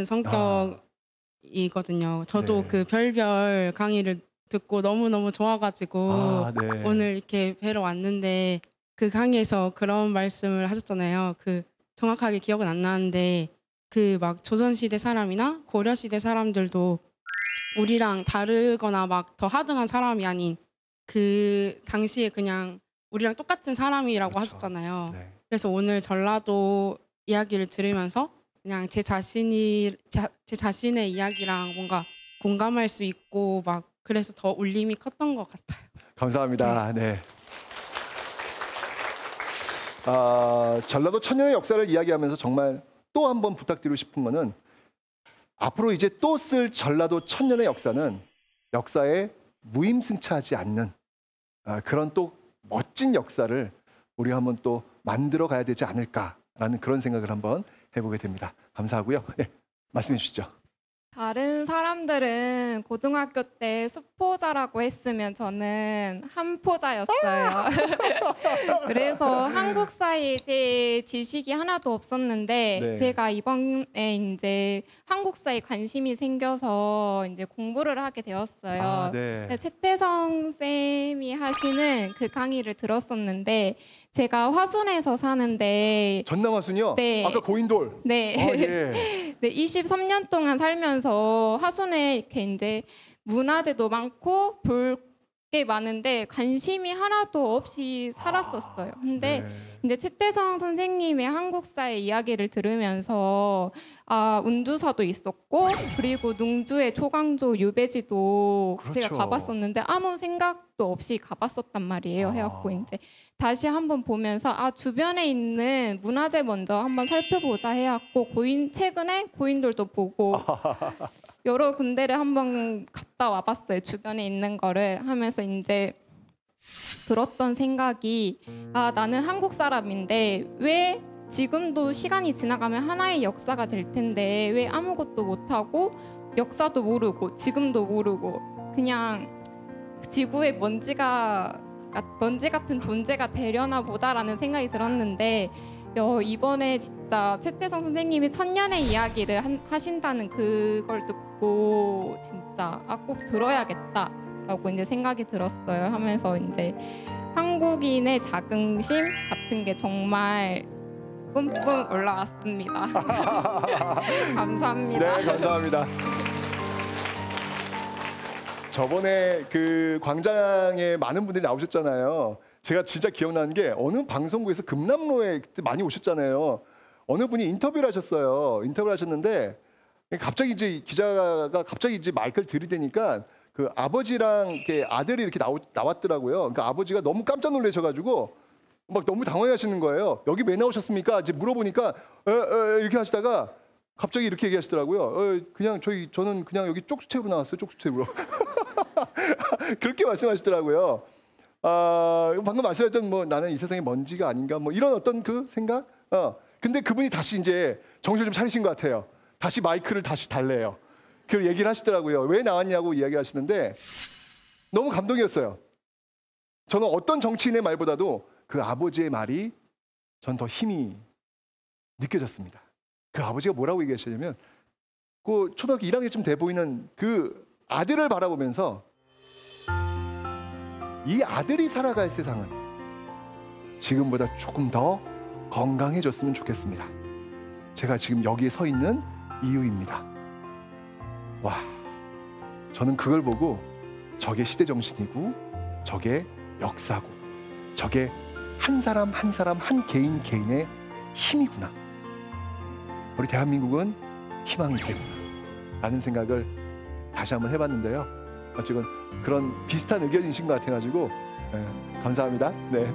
성격이거든요. 저도 네. 그 별별 강의를 듣고 너무너무 좋아가지고 아, 네. 오늘 이렇게 뵈러 왔는데 그 강의에서 그런 말씀을 하셨잖아요. 그 정확하게 기억은 안 나는데 그 막 조선시대 사람이나 고려시대 사람들도 우리랑 다르거나 막 더 하등한 사람이 아닌 그 당시에 그냥 우리랑 똑같은 사람이라고 그렇죠. 하셨잖아요. 네. 그래서 오늘 전라도 이야기를 들으면서 그냥 제 자신이 제, 제 자신의 이야기랑 뭔가 공감할 수 있고 막 그래서 더 울림이 컸던 것 같아요. 감사합니다. 네. 아, 전라도 천년의 역사를 이야기하면서 정말 또 한 번 부탁드리고 싶은 거는 앞으로 이제 또 쓸 전라도 천년의 역사는 역사에 무임승차하지 않는 아, 그런 또 멋진 역사를 우리 한번 또 만들어 가야 되지 않을까라는 그런 생각을 한번 해보게 됩니다. 감사하고요. 네, 말씀해 주시죠. 다른 사람들은 고등학교 때 수포자라고 했으면 저는 한포자였어요. 그래서 한국사에 대해 지식이 하나도 없었는데 네. 제가 이번에 이제 한국사에 관심이 생겨서 이제 공부를 하게 되었어요. 아, 네. 근데 최태성 쌤이 하시는 그 강의를 들었었는데 제가 화순에서 사는데 전남 화순이요? 네. 아까 고인돌. 네. 아, 예. 네, 이십삼 년 동안 살면서 화순에 이렇게 이제 문화재도 많고 볼 게 많은데 관심이 하나도 없이 살았었어요. 근데 네. 이제 최태성 선생님의 한국사의 이야기를 들으면서 아, 운두사도 있었고 그리고 능주의 초강조 유배지도 그렇죠. 제가 가봤었는데 아무 생각도 없이 가봤었단 말이에요. 아. 해갖고 이제 다시 한번 보면서 아 주변에 있는 문화재 먼저 한번 살펴보자 해갖고 고인 최근에 고인돌도 보고 여러 군데를 한번 갔다 와봤어요. 주변에 있는 거를 하면서 이제 들었던 생각이 아 나는 한국 사람인데 왜 지금도 시간이 지나가면 하나의 역사가 될 텐데 왜 아무것도 못하고 역사도 모르고 지금도 모르고 그냥 지구의 먼지가 먼지 같은 존재가 되려나 보다라는 생각이 들었는데 어, 이번에 진짜 최태성 선생님이 천년의 이야기를 한, 하신다는 그걸 듣고 진짜 아, 꼭 들어야겠다라고 이제 생각이 들었어요. 하면서 이제 한국인의 자긍심 같은 게 정말 뿜뿜 올라왔습니다. 감사합니다. 네, 감사합니다. 저번에 그 광장에 많은 분들이 나오셨잖아요. 제가 진짜 기억나는 게 어느 방송국에서 금남로에 그때 많이 오셨잖아요. 어느 분이 인터뷰를 하셨어요. 인터뷰를 하셨는데 갑자기 이제 기자가 갑자기 이제 마이크를 들이대니까 그 아버지랑 이렇게 아들이 이렇게 나오, 나왔더라고요. 그러니까 아버지가 너무 깜짝 놀라셔가지고 막 너무 당황하시는 거예요. 여기 왜 나오셨습니까? 이제 물어보니까 에, 에, 이렇게 하시다가 갑자기 이렇게 얘기하시더라고요. 어, 그냥 저희 저는 그냥 여기 쪽수책으로 나왔어요. 쪽수책으로. 그렇게 말씀하시더라고요. 아, 방금 말씀하셨던 뭐 나는 이 세상의 먼지가 아닌가 뭐 이런 어떤 그 생각? 어. 근데 그분이 다시 이제 정신을 좀 차리신 것 같아요. 다시 마이크를 다시 달래요. 그 얘기를 하시더라고요. 왜 나왔냐고 이야기하시는데 너무 감동이었어요. 저는 어떤 정치인의 말보다도 그 아버지의 말이 전 더 힘이 느껴졌습니다. 그 아버지가 뭐라고 얘기하시냐면 그 초등학교 일 학년쯤 돼 보이는 그 아들을 바라보면서 이 아들이 살아갈 세상은 지금보다 조금 더 건강해졌으면 좋겠습니다. 제가 지금 여기에 서 있는 이유입니다. 와, 저는 그걸 보고 저게 시대 정신이고 저게 역사고 저게 한 사람 한 사람 한 개인 개인의 힘이구나. 우리 대한민국은 희망이 되구나 라는 생각을 다시 한번 해봤는데요. 어쨌든 그런 비슷한 의견이신 것 같아가지고 네, 감사합니다. 네.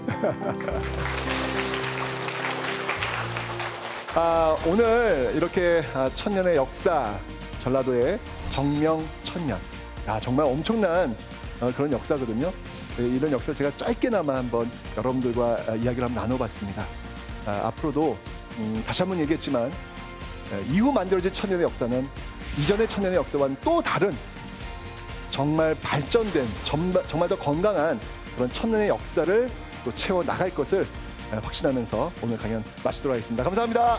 아, 오늘 이렇게 천년의 역사, 전라도의 정명천년. 아, 정말 엄청난 그런 역사거든요. 이런 역사를 제가 짧게나마 한번 여러분들과 이야기를 한번 나눠봤습니다. 아, 앞으로도 음, 다시 한번 얘기했지만 이후 만들어진 천년의 역사는 이전의 천년의 역사와는 또 다른 정말 발전된 정말, 정말 더 건강한 그런 천년의 역사를 또 채워 나갈 것을 확신하면서 오늘 강연 마치도록 하겠습니다. 감사합니다.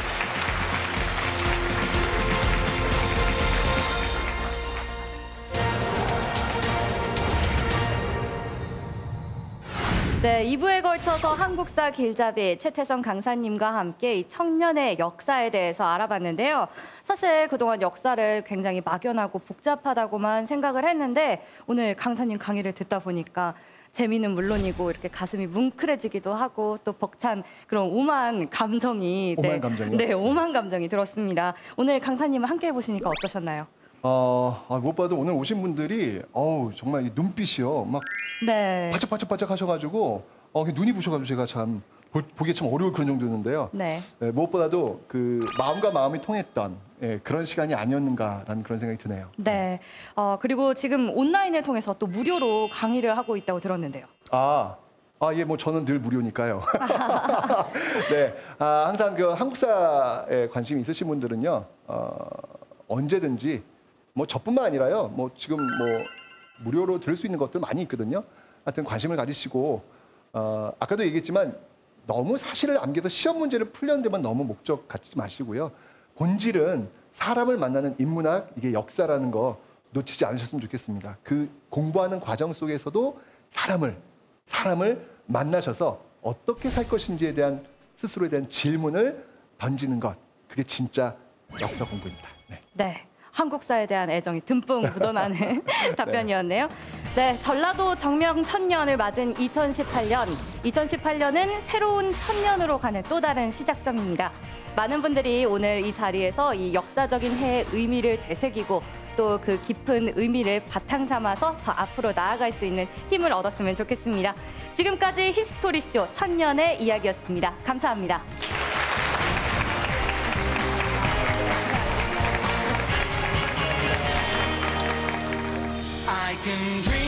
네, 이 부에 걸쳐서 한국사 길잡이 최태성 강사님과 함께 이 청년의 역사에 대해서 알아봤는데요. 사실 그동안 역사를 굉장히 막연하고 복잡하다고만 생각을 했는데 오늘 강사님 강의를 듣다 보니까 재미는 물론이고 이렇게 가슴이 뭉클해지기도 하고 또 벅찬 그런 오만 감정이 오만 네, 감정이요? 네, 오만 감정이 들었습니다. 오늘 강사님을 함께 해보시니까 어떠셨나요? 어, 아, 무엇보다도 오늘 오신 분들이 어우 정말 이 눈빛이요 막 네. 바짝바짝바짝 하셔가지고 어, 눈이 부셔가지고 제가 참 보, 보기 참 어려울 그런 정도였는데요. 네. 네, 무엇보다도 그 마음과 마음이 통했던 예, 그런 시간이 아니었는가라는 그런 생각이 드네요. 네. 어, 그리고 지금 온라인을 통해서 또 무료로 강의를 하고 있다고 들었는데요. 아, 아, 예, 뭐 저는 늘 무료니까요. 네, 아, 항상 그 한국사에 관심이 있으신 분들은요, 어, 언제든지 뭐 저뿐만 아니라요. 뭐 지금 뭐 무료로 들을 수 있는 것들 많이 있거든요. 하여튼 관심을 가지시고 어, 아까도 얘기했지만 너무 사실을 암기해서 시험 문제를 풀려는 데만 너무 목적 갖지 마시고요. 본질은 사람을 만나는 인문학, 이게 역사라는 거 놓치지 않으셨으면 좋겠습니다. 그 공부하는 과정 속에서도 사람을, 사람을 만나셔서 어떻게 살 것인지에 대한 스스로에 대한 질문을 던지는 것. 그게 진짜 역사 공부입니다. 네. 네. 한국사에 대한 애정이 듬뿍 묻어나는 답변이었네요. 네, 전라도 정명 천년을 맞은 이천십팔 년. 이천십팔 년은 새로운 천년으로 가는 또 다른 시작점입니다. 많은 분들이 오늘 이 자리에서 이 역사적인 해의 의미를 되새기고 또 그 깊은 의미를 바탕 삼아서 더 앞으로 나아갈 수 있는 힘을 얻었으면 좋겠습니다. 지금까지 히스토리쇼 천년의 이야기였습니다. 감사합니다. I can dream.